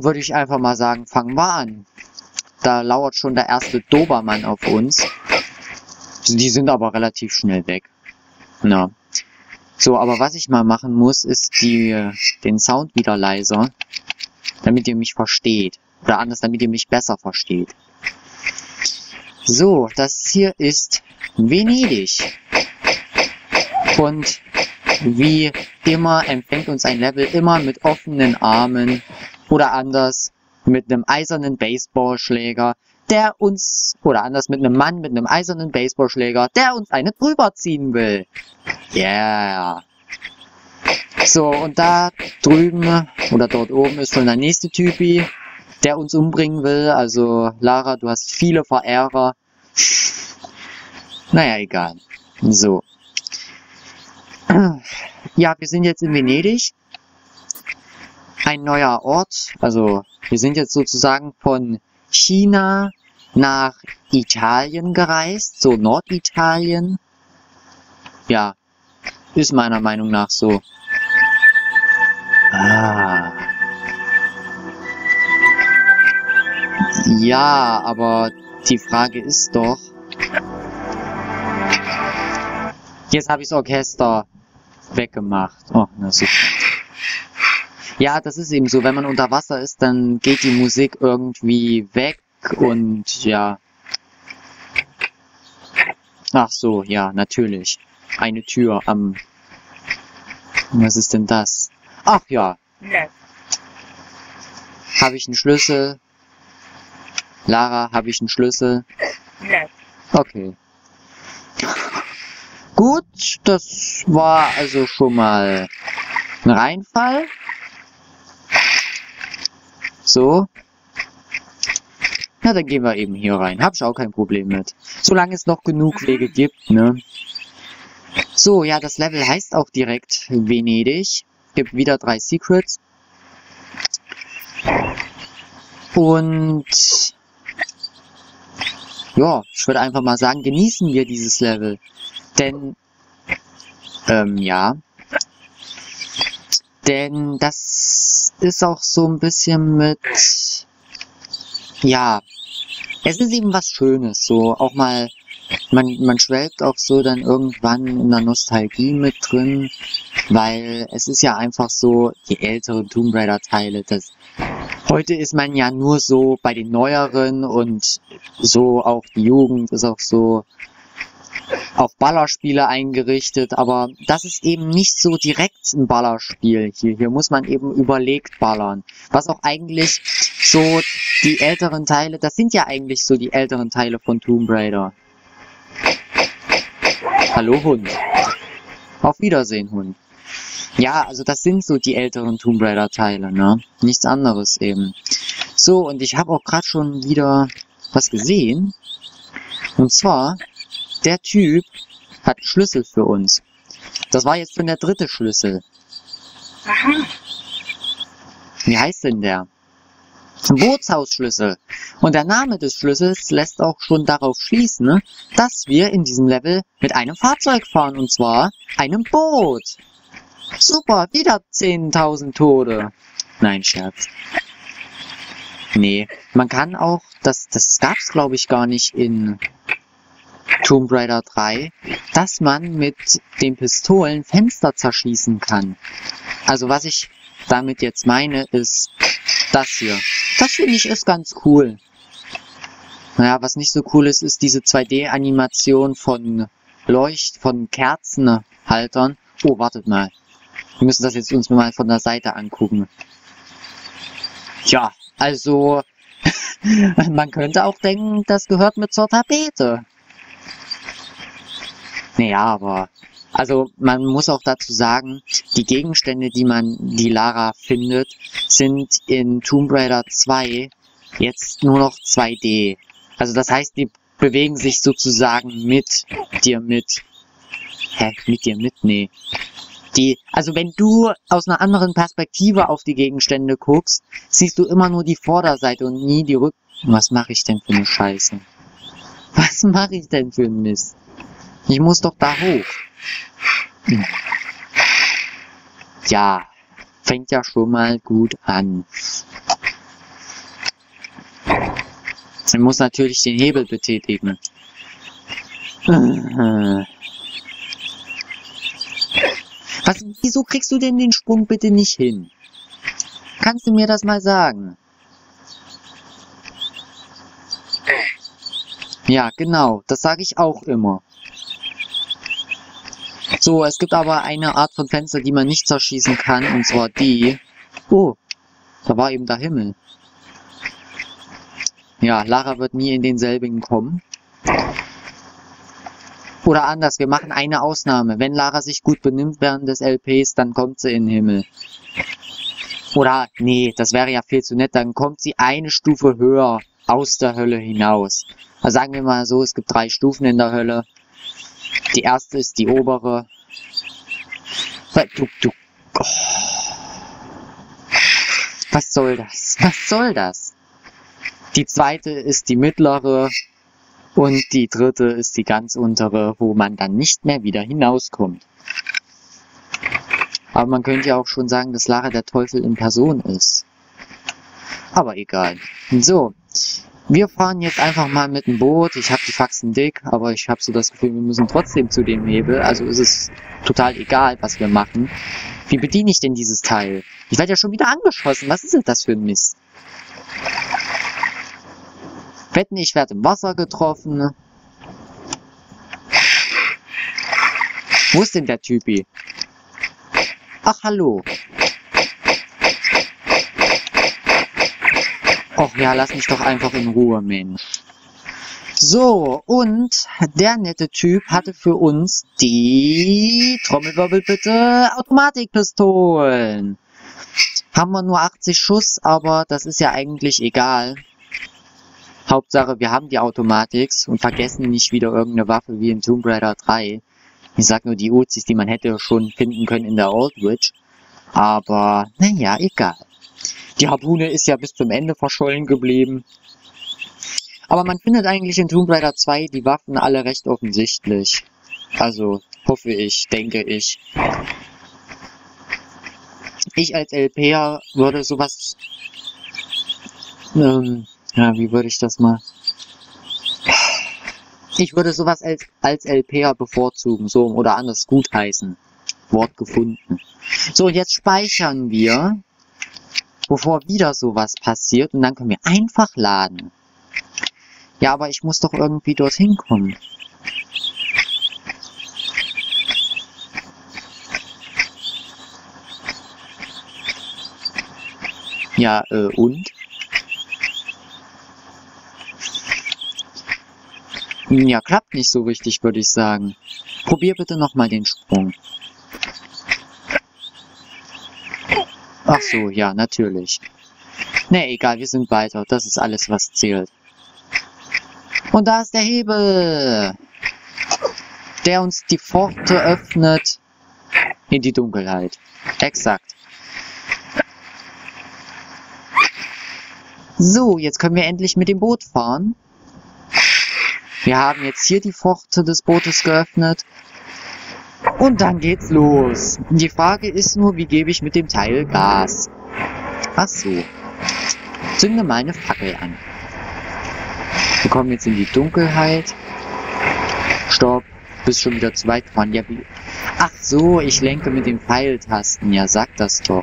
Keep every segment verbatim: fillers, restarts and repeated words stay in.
würde ich einfach mal sagen, fangen wir an. Da lauert schon der erste Dobermann auf uns. Die sind aber relativ schnell weg. Na. So, aber was ich mal machen muss, ist die, den Sound wieder leiser, damit ihr mich versteht. Oder anders, damit ihr mich besser versteht. So, das hier ist Venedig. Und wie immer empfängt uns ein Level immer mit offenen Armen oder anders mit einem eisernen Baseballschläger, der uns, oder anders mit einem Mann mit einem eisernen Baseballschläger, der uns eine drüber ziehen will. Yeah. So, und da drüben, oder dort oben ist schon der nächste Typi, der uns umbringen will. Also, Lara, du hast viele Verehrer. Naja, egal. So. Ja, wir sind jetzt in Venedig. Ein neuer Ort. Also, wir sind jetzt sozusagen von China nach Italien gereist. So Norditalien. Ja, ist meiner Meinung nach so. Ah. Ja, aber die Frage ist doch... Jetzt habe ich das Orchester weggemacht. Oh, na super. Ja, das ist eben so. Wenn man unter Wasser ist, dann geht die Musik irgendwie weg und ja. Ach so, ja, natürlich. Eine Tür am... Was ist denn das? Ach ja. Habe ich einen Schlüssel? Lara, habe ich einen Schlüssel? Okay. Gut, das war also schon mal ein Reinfall. So. Na, dann gehen wir eben hier rein. Hab ich auch kein Problem mit. Solange es noch genug Wege gibt, ne? So, ja, das Level heißt auch direkt Venedig. Gibt wieder drei Secrets. Und ja, ich würde einfach mal sagen, genießen wir dieses Level. Denn, ähm, ja. Denn das ist auch so ein bisschen mit, ja, es ist eben was Schönes, so auch mal, man, man schwelgt auch so dann irgendwann in der Nostalgie mit drin, weil es ist ja einfach so, die älteren Tomb Raider Teile, das, heute ist man ja nur so bei den neueren und so auch die Jugend ist auch so auf Ballerspiele eingerichtet, aber das ist eben nicht so direkt ein Ballerspiel hier. Hier muss man eben überlegt ballern. Was auch eigentlich so die älteren Teile, das sind ja eigentlich so die älteren Teile von Tomb Raider. Hallo Hund. Auf Wiedersehen, Hund. Ja, also das sind so die älteren Tomb Raider Teile, ne? Nichts anderes eben. So, und ich habe auch gerade schon wieder was gesehen. Und zwar... Der Typ hat einen Schlüssel für uns. Das war jetzt schon der dritte Schlüssel. Aha. Wie heißt denn der? Ein Bootshausschlüssel. Und der Name des Schlüssels lässt auch schon darauf schließen, ne, dass wir in diesem Level mit einem Fahrzeug fahren. Und zwar einem Boot. Super, wieder zehntausend Tode. Nein, Scherz. Nee, man kann auch, das, das gab's glaube ich gar nicht in... Tomb Raider drei, dass man mit den Pistolen Fenster zerschießen kann. Also was ich damit jetzt meine, ist das hier. Das finde ich ist ganz cool. Naja, was nicht so cool ist, ist diese zwei D-Animation von Leucht, von Kerzenhaltern. Oh, wartet mal. Wir müssen das jetzt uns mal von der Seite angucken. Ja, also man könnte auch denken, das gehört mit zur Tapete. Naja, aber, also man muss auch dazu sagen, die Gegenstände, die man, die Lara findet, sind in Tomb Raider zwei jetzt nur noch zwei D. Also das heißt, die bewegen sich sozusagen mit dir mit. Hä? Mit dir mit? Nee. Die, also wenn du aus einer anderen Perspektive auf die Gegenstände guckst, siehst du immer nur die Vorderseite und nie die Rück... Was mache ich denn für eine Scheiße? Was mache ich denn für einen Mist? Ich muss doch da hoch. Hm. Ja, fängt ja schon mal gut an. Ich muss natürlich den Hebel betätigen. Was, wieso kriegst du denn den Sprung bitte nicht hin? Kannst du mir das mal sagen? Ja, genau, das sage ich auch immer. So, es gibt aber eine Art von Fenster, die man nicht zerschießen kann, und zwar die... Oh, da war eben der Himmel. Ja, Lara wird nie in denselbigen kommen. Oder anders, wir machen eine Ausnahme. Wenn Lara sich gut benimmt während des L Ps, dann kommt sie in den Himmel. Oder, nee, das wäre ja viel zu nett, dann kommt sie eine Stufe höher aus der Hölle hinaus. Also sagen wir mal so, es gibt drei Stufen in der Hölle. Die erste ist die obere. Du, du, oh. Was soll das? Was soll das? Die zweite ist die mittlere. Und die dritte ist die ganz untere, wo man dann nicht mehr wieder hinauskommt. Aber man könnte ja auch schon sagen, dass Lara der Teufel in Person ist. Aber egal. So, wir fahren jetzt einfach mal mit dem Boot. Ich habe die Faxen dick, aber ich habe so das Gefühl, wir müssen trotzdem zu dem Hebel. Also ist es total egal, was wir machen. Wie bediene ich denn dieses Teil? Ich werde ja schon wieder angeschossen. Was ist denn das für ein Mist? Wetten, ich werde im Wasser getroffen. Wo ist denn der Typi? Ach, hallo. Och ja, lass mich doch einfach in Ruhe, Mensch. So, und der nette Typ hatte für uns die, Trommelwirbel bitte, Automatikpistolen. Haben wir nur achtzig Schuss, aber das ist ja eigentlich egal. Hauptsache, wir haben die Automatics und vergessen nicht wieder irgendeine Waffe wie in Tomb Raider drei. Ich sag nur die Uzis, die man hätte schon finden können in der Old Witch. Aber, naja, egal. Die Harpune ist ja bis zum Ende verschollen geblieben. Aber man findet eigentlich in Tomb Raider zwei die Waffen alle recht offensichtlich. Also, hoffe ich, denke ich. Ich als LPer würde sowas... Ähm... Ja, wie würde ich das mal... Ich würde sowas als, als LPer bevorzugen, so oder anders gutheißen. Wort gefunden. So, und jetzt speichern wir, bevor wieder sowas passiert, und dann können wir einfach laden. Ja, aber ich muss doch irgendwie dorthin kommen. Ja, äh, und? Ja, klappt nicht so richtig, würde ich sagen. Probier bitte nochmal den Sprung. Ach so, ja, natürlich. Ne, egal, wir sind weiter. Das ist alles, was zählt. Und da ist der Hebel, der uns die Pforte öffnet in die Dunkelheit. Exakt. So, jetzt können wir endlich mit dem Boot fahren. Wir haben jetzt hier die Pforte des Bootes geöffnet. Und dann geht's los. Die Frage ist nur, wie gebe ich mit dem Teil Gas? Ach so. Zünde mal eine Fackel an. Wir kommen jetzt in die Dunkelheit. Stopp. Bist schon wieder zu weit gefahren. Ja, wie... Ach so, ich lenke mit den Pfeiltasten. Ja, sag das doch.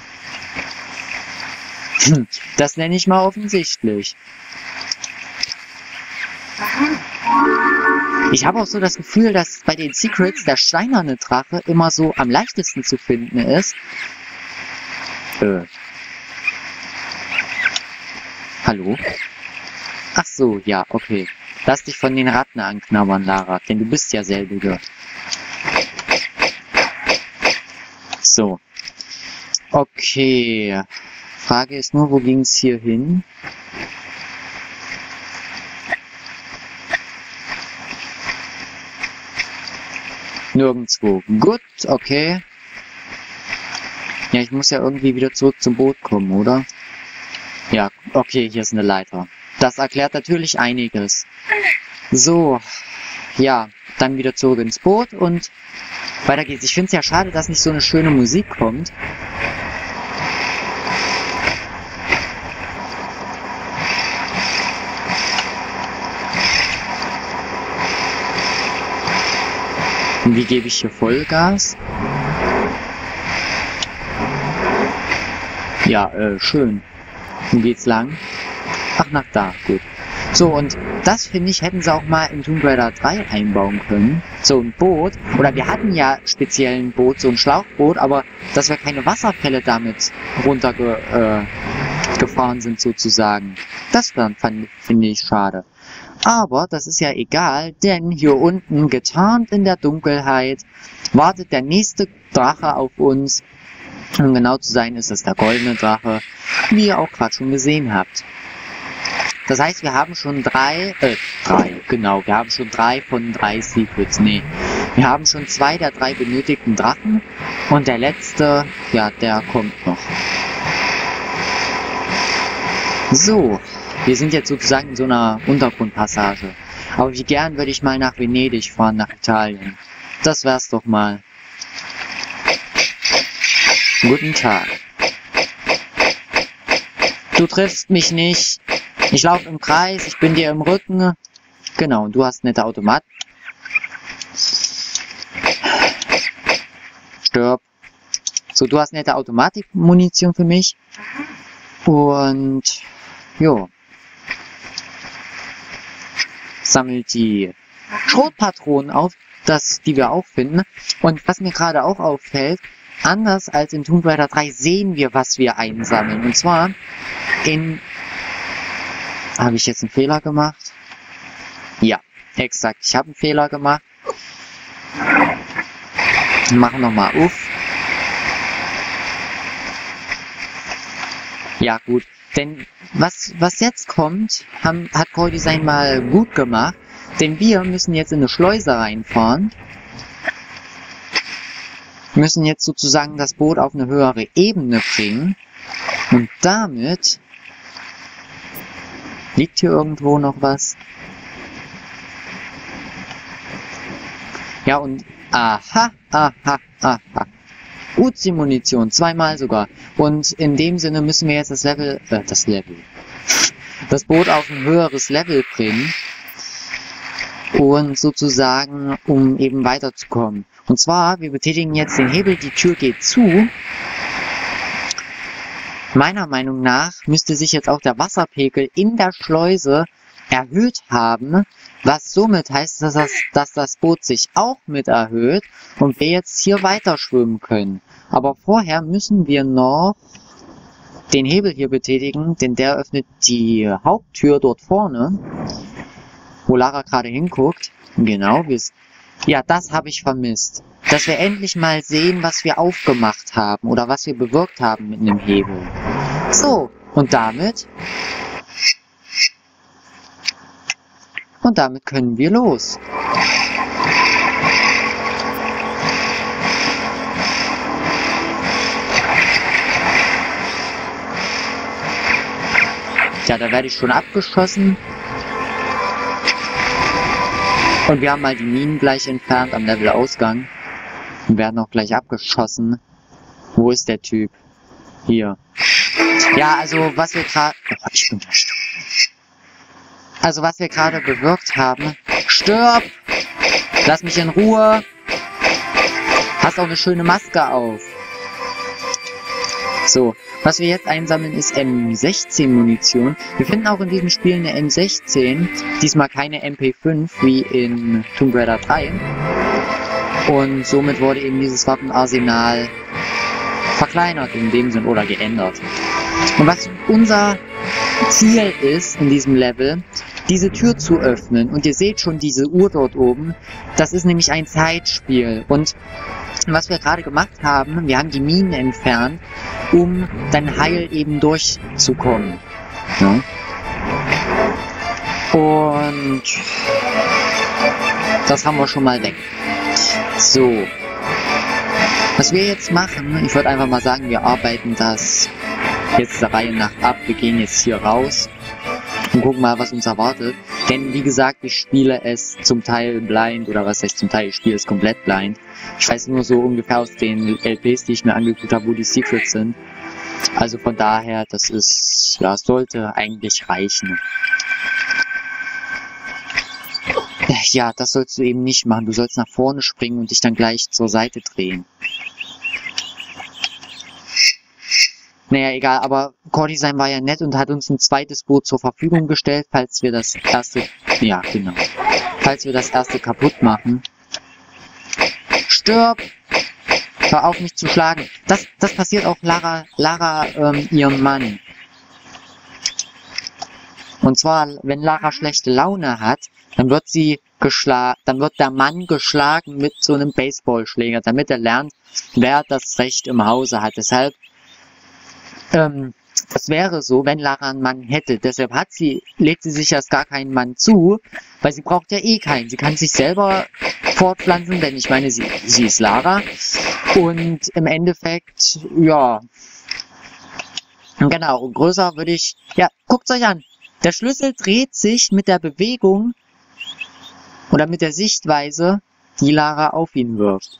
Hm, das nenne ich mal offensichtlich. Ich habe auch so das Gefühl, dass bei den Secrets der steinerne Drache immer so am leichtesten zu finden ist. Äh. Hallo? Ach so, ja, okay. Lass dich von den Ratten anknabbern, Lara, denn du bist ja selbige. So. Okay. Frage ist nur, wo ging es hier hin? Nirgendwo. Gut, okay. Ja, ich muss ja irgendwie wieder zurück zum Boot kommen, oder? Ja, okay, hier ist eine Leiter. Das erklärt natürlich einiges. So, ja, dann wieder zurück ins Boot und weiter geht's. Ich finde es ja schade, dass nicht so eine schöne Musik kommt. Und wie gebe ich hier Vollgas? Ja, äh, schön. Wo geht's lang? Ach, nach da, gut. So, und das, finde ich, hätten sie auch mal in Tomb Raider drei einbauen können. So ein Boot. Oder wir hatten ja speziell ein Boot, so ein Schlauchboot, aber dass wir keine Wasserfälle damit runtergefahren äh, sind, sozusagen. Das finde ich schade. Aber das ist ja egal, denn hier unten, getarnt in der Dunkelheit, wartet der nächste Drache auf uns. Um genau zu sein, ist es der goldene Drache, wie ihr auch gerade schon gesehen habt. Das heißt, wir haben schon drei, äh, drei, genau, wir haben schon drei von drei Secrets, nee. Wir haben schon zwei der drei benötigten Drachen und der letzte, ja, der kommt noch. So, wir sind jetzt sozusagen in so einer Untergrundpassage. Aber wie gern würde ich mal nach Venedig fahren, nach Italien. Das wär's doch mal. Guten Tag. Du triffst mich nicht. Ich laufe im Kreis, ich bin dir im Rücken. Genau, und du hast nette Automat. Stirb. So, du hast nette Automatikmunition für mich. Und jo. Sammelt die Schrotpatronen auf, das, die wir auch finden. Und was mir gerade auch auffällt, anders als in Tomb Raider drei sehen wir, was wir einsammeln. Und zwar in... Habe ich jetzt einen Fehler gemacht? Ja, exakt. Ich habe einen Fehler gemacht. Machen nochmal auf. Ja gut, denn was, was jetzt kommt, haben, hat Core Design mal gut gemacht. Denn wir müssen jetzt in eine Schleuse reinfahren. Müssen jetzt sozusagen das Boot auf eine höhere Ebene bringen. Und damit... Liegt hier irgendwo noch was? Ja, und aha, aha, aha. Uzi-Munition, zweimal sogar. Und in dem Sinne müssen wir jetzt das Level, äh, das Level, das Boot auf ein höheres Level bringen. Und sozusagen, um eben weiterzukommen. Und zwar, wir betätigen jetzt den Hebel, die Tür geht zu. Meiner Meinung nach müsste sich jetzt auch der Wasserpegel in der Schleuse erhöht haben, was somit heißt, dass das, dass das Boot sich auch mit erhöht und wir jetzt hier weiter schwimmen können. Aber vorher müssen wir noch den Hebel hier betätigen, denn der öffnet die Haupttür dort vorne, wo Lara gerade hinguckt. Genau, wir, ja, das habe ich vermisst. Dass wir endlich mal sehen, was wir aufgemacht haben oder was wir bewirkt haben mit einem Hebel. So, und damit... Und damit können wir los. Ja, da werde ich schon abgeschossen. Und wir haben mal die Minen gleich entfernt am Levelausgang. Und werden auch gleich abgeschossen. Wo ist der Typ? Hier. Ja, also was wir gerade... Oh, ich bin nicht. Also was wir gerade bewirkt haben... Stirb! Lass mich in Ruhe! Hast auch eine schöne Maske auf. So, was wir jetzt einsammeln ist M sechzehn Munition. Wir finden auch in diesem Spiel eine M sechzehn. Diesmal keine M P fünf wie in Tomb Raider drei. Und somit wurde eben dieses Waffenarsenal verkleinert in dem Sinn oder geändert. Und was unser Ziel ist in diesem Level, diese Tür zu öffnen. Und ihr seht schon diese Uhr dort oben. Das ist nämlich ein Zeitspiel. Und was wir gerade gemacht haben, wir haben die Minen entfernt, um dann heil eben durchzukommen. Ja. Und das haben wir schon mal weg. So. Was wir jetzt machen, ich würde einfach mal sagen, wir arbeiten das jetzt der Reihe nach ab. Wir gehen jetzt hier raus und gucken mal, was uns erwartet. Denn wie gesagt, ich spiele es zum Teil blind, oder was heißt zum Teil, ich spiele es komplett blind. Ich weiß nur so ungefähr aus den L Ps, die ich mir angeguckt habe, wo die Secrets sind. Also von daher, das ist, ja, sollte eigentlich reichen. Ja, das sollst du eben nicht machen. Du sollst nach vorne springen und dich dann gleich zur Seite drehen. Naja, egal, aber Core Design war ja nett und hat uns ein zweites Boot zur Verfügung gestellt, falls wir das erste, ja, genau, falls wir das erste kaputt machen. Stirb! Hör auf, mich zu schlagen. Das, das passiert auch Lara, Lara, ähm, ihrem Mann. Und zwar, wenn Lara schlechte Laune hat, dann wird sie geschlagen, dann wird der Mann geschlagen mit so einem Baseballschläger, damit er lernt, wer das Recht im Hause hat. Deshalb, ähm, das wäre so, wenn Lara einen Mann hätte. Deshalb hat sie, legt sie sich erst gar keinen Mann zu, weil sie braucht ja eh keinen. Sie kann sich selber fortpflanzen, denn ich meine, sie, sie ist Lara. Und im Endeffekt, ja, genau, und größer würde ich, ja, guckt euch an. Der Schlüssel dreht sich mit der Bewegung oder mit der Sichtweise, die Lara auf ihn wirft.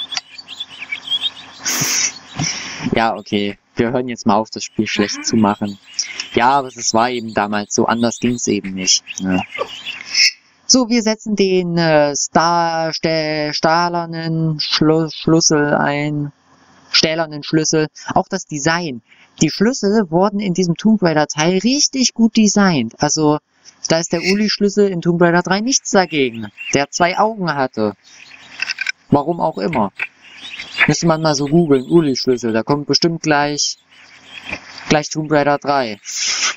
Ja, okay. Wir hören jetzt mal auf, das Spiel schlecht zu machen. Ja, aber es war eben damals so, anders ging es eben nicht. Ne? So, wir setzen den äh, Star stä stählernen Schlu Schlüssel ein. Stählernen Schlüssel. Auch das Design. Die Schlüssel wurden in diesem Tomb Raider Teil richtig gut designt. Also, da ist der Uli-Schlüssel in Tomb Raider drei nichts dagegen. Der zwei Augen hatte. Warum auch immer. Müsste man mal so googeln, Uli-Schlüssel, da kommt bestimmt gleich, gleich Tomb Raider drei.